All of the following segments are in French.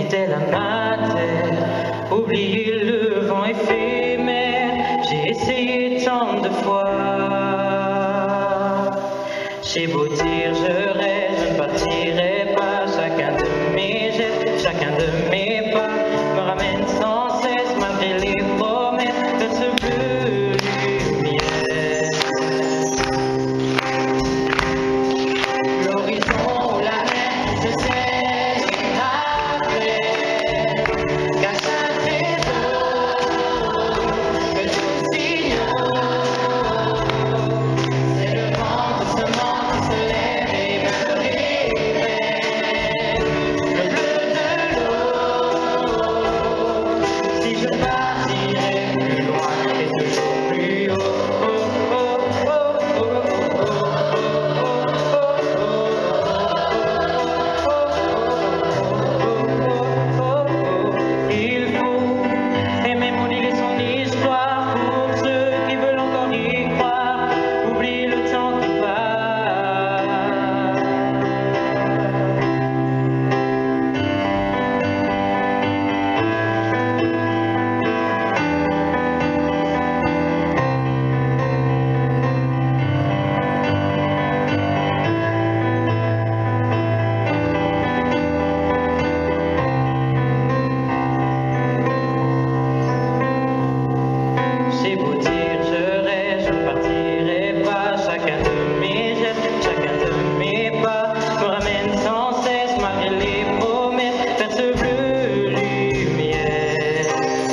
fidèle à ma terre, oublier le vent éphémère, j'ai essayé tant de fois. J'ai beau dire je rêve, je ne partirai pas, chacun de mes gestes, chacun de mes pas me ramène sans cesse malgré les promesses vers ce bleu lumière. L'horizon où la mer se saisit après, cache un trésor que tous ignorent. C'est le vent doucement qui se lève et me révèle le bleu de l'eau. Si je partirais plus loin et toujours plus haut, il faut aimer moduler son histoire pour ceux qui veulent encore y croire. Oublie le temps qui passe. J'ai beau dire je rêve, je ne partirai pas, chacun de mes gestes, chacun de mes pas me ramène sans cesse malgré les promesses vers ce bleu lumière.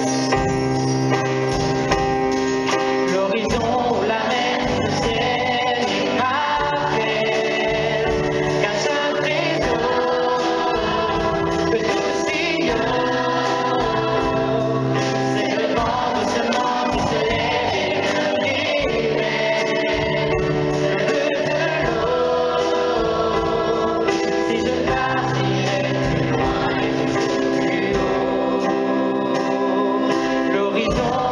L'horizon où la mer se saisit m'appelle, cache un trésor que tous ignorent. C'est le vent doucement qui se lève et me révèle le bleu de l'eau. Si je partirais plus loin et toujours plus haut, l'horizon